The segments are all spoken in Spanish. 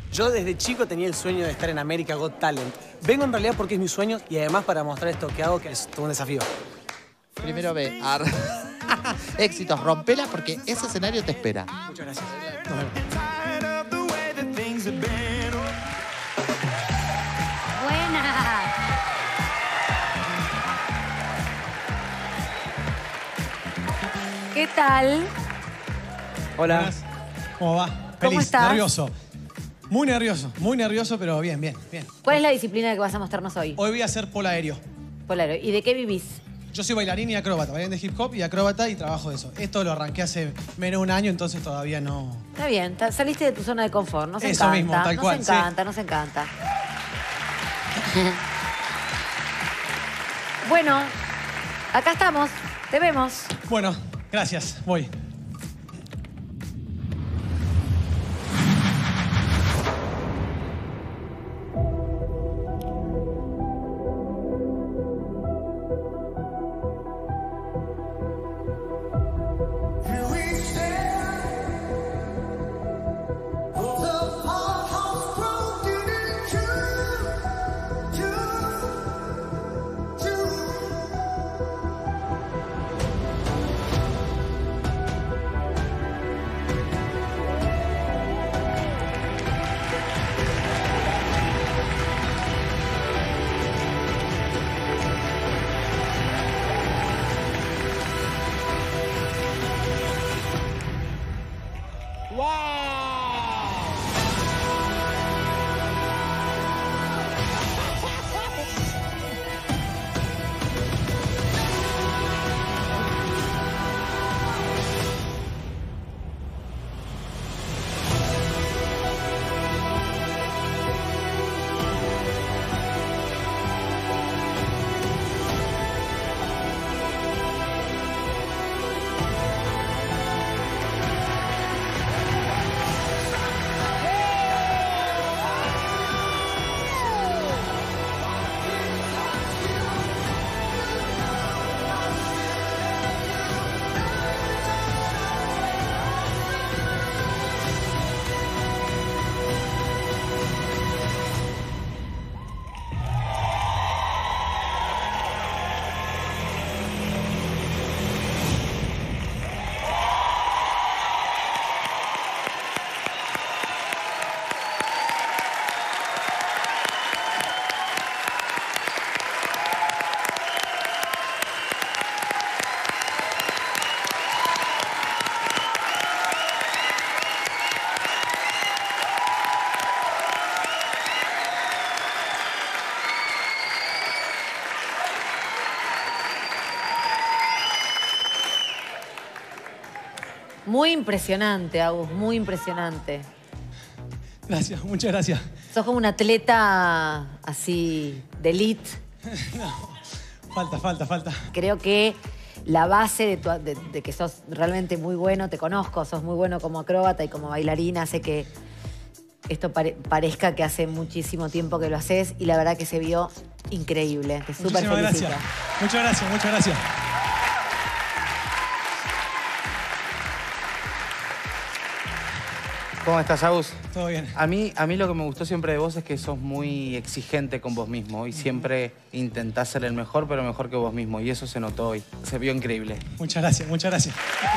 Yo desde chico tenía el sueño de estar en America Got Talent. Vengo en realidad porque es mi sueño y además para mostrar esto que hago, que es todo un desafío. Primero ve. Éxitos, rompela porque ese escenario te espera. Muchas gracias. Nos vemos. Buena. ¿Qué tal? Hola. Buenas. ¿Cómo va? ¿Cómo Feliz, estás? nervioso, pero bien, bien, bien. ¿Cuál es la disciplina que vas a mostrarnos hoy? Hoy voy a hacer polo aéreo. Polaro. ¿Y de qué vivís? Yo soy bailarín y acróbata, bailarín de hip hop y acróbata y trabajo de eso. Esto lo arranqué hace menos de un año, entonces todavía no... Está bien, saliste de tu zona de confort, nos Eso encanta. mismo, tal cual, Nos sí. encanta, nos encanta. Bueno, acá estamos, te vemos. Bueno, gracias, voy. Muy impresionante, Agus, muy impresionante. Gracias, muchas gracias. Sos como un atleta así de elite. No, falta. Creo que la base de que sos realmente muy bueno, te conozco, sos muy bueno como acróbata y como bailarina, hace que esto parezca que hace muchísimo tiempo que lo haces y la verdad que se vio increíble. Te súper Muchísimas felicito. gracias. Muchas gracias. ¿Cómo estás, Agus? Todo bien. A mí lo que me gustó siempre de vos es que sos muy exigente con vos mismo y siempre intentás ser el mejor, pero mejor que vos mismo. Y eso se notó hoy. Se vio increíble. Muchas gracias.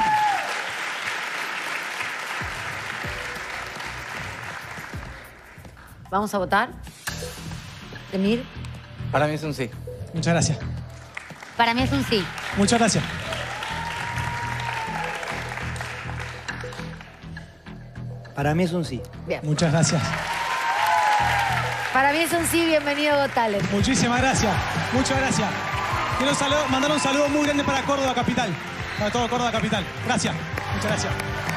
¿Vamos a votar? ¿Emir? Para mí es un sí. Muchas gracias. Para mí es un sí. Muchas gracias. Para mí es un sí. Bien. Muchas gracias. Para mí es un sí, bienvenido a Got Talent. Muchísimas gracias. Muchas gracias. Quiero mandar un saludo muy grande para Córdoba Capital. Para todo Córdoba Capital. Gracias. Muchas gracias.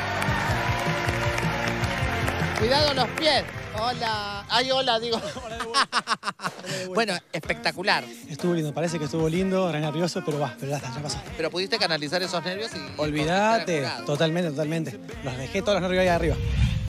Cuidado los pies. Hola. Ay, hola, digo. Bueno, espectacular. Estuvo lindo, parece que estuvo lindo, re nervioso, pero ya está, ya pasó. Pero pudiste canalizar esos nervios y... Olvídate, totalmente. Los dejé todos los nervios ahí arriba.